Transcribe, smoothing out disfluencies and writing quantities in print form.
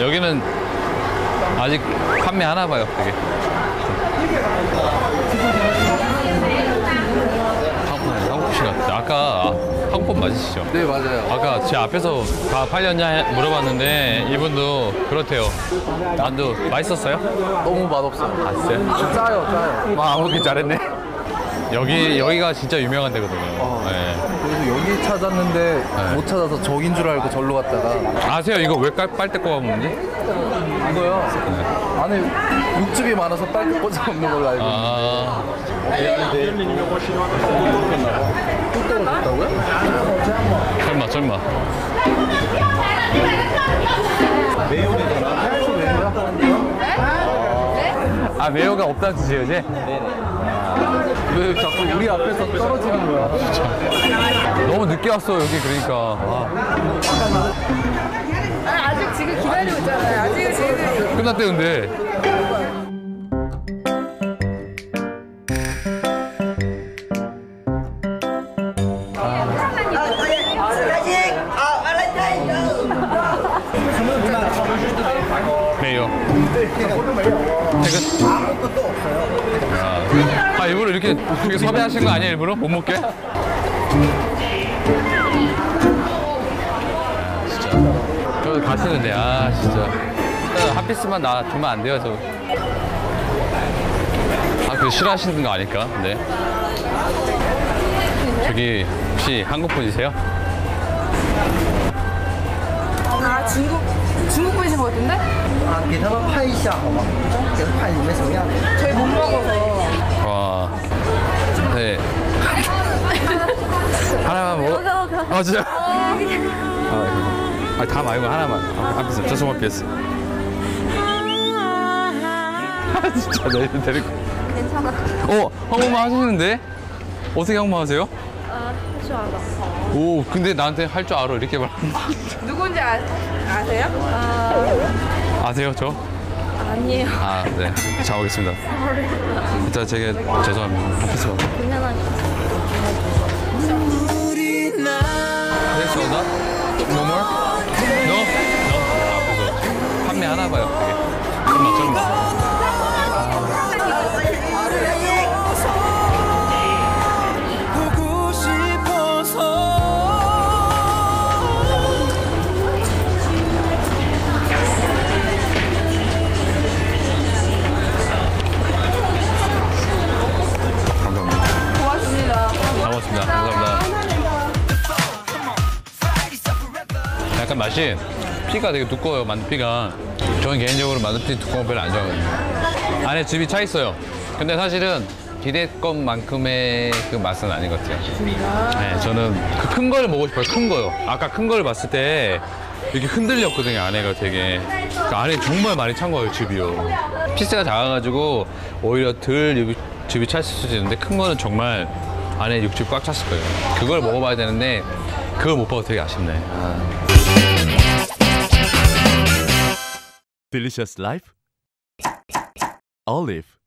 여기는 아직 판매하나 봐요, 되게. 한국식 같아. 아까 한국 맞으시죠? 네, 맞아요. 아까 제 앞에서 다 팔렸냐 물어봤는데 이분도 그렇대요. 만두 맛있었어요? 너무 맛없어요. 아, 진짜요? 짜요. 아, 먹기 잘했네. 여기가 진짜 유명한 데거든요. 네. 그래서 여기 찾았는데 못 찾아서 저긴 줄 알고 절로 갔다가. 아세요? 이거 왜 빨대 꽂아 먹는지? 이거요? 안에 육즙이 많아서 빨리 꽂아 먹는 걸로 알고 있는데. 아, 또 떨어졌다고요? 설마. 아, 매요가 없다는 뜻이에요, 이제? 왜 자꾸 우리 앞에서 떨어지는 거야? 너무 늦게 왔어, 여기 그러니까. 아직 지금 기다리고 있잖아요. 아직은 지금. 끝났대, 근데. 매요. 퇴근? 아무것도 없어요. 아, 일부러 이렇게 섭외하신 거 아니에요, 일부러? 못 먹게? 진짜. 저 가시는데, 아, 진짜. 한 피스만 주면 안 돼요, 저. 아, 그거 싫어하시는 거 아닐까? 네. 저기, 혹시 한국 분이세요? 아, 중국 분이신 것 같은데? 啊，给他们拍一下好吗？给他看你们什么样子。 저희 못 먹어서. 와. 네. 하나만 먹어? 아, 진짜? 아, 다 말고 하나만. 한 피스, just one piece. 아, 진짜, 내 데리고. 괜찮아. 한국말 하시는데? 어떻게 한국말 하세요? 할 줄 알아. 오, 근데 나한테 할 줄 알아. 이렇게 말. 누군지 아세요? 아세요, 저? 아니에요. 아, 네. 잘 먹겠습니다. 일단 제게 죄송합니다. 한 피스 먹어. This or not? No more? No? No? 아, 그래서 판매하나 봐요, 되게. 설마. 고맙습니다. 감사합니다. 약간 맛이 피가 되게 두꺼워요, 만두피가. 저는 개인적으로 만두피 두꺼운 거 별로 안 좋아하거든요. 안에 즙이 차 있어요. 근데 사실은 기대했건만큼의 그 맛은 아닌 것 같아요. 네, 저는 그 큰 걸 먹고 싶어요, 큰 거요. 아까 큰 걸 봤을 때 이렇게 흔들렸거든요, 안에가 되게. 그 안에 정말 많이 찬 거예요, 즙이요. 피스가 작아가지고 오히려 덜 즙이 찼을 수도 있는데 큰 거는 정말 안에 육즙 꽉 찼을 거예요. 그걸 먹어봐야 되는데 그걸 못 봐서 되게 아쉽네. Delicious life. Olive.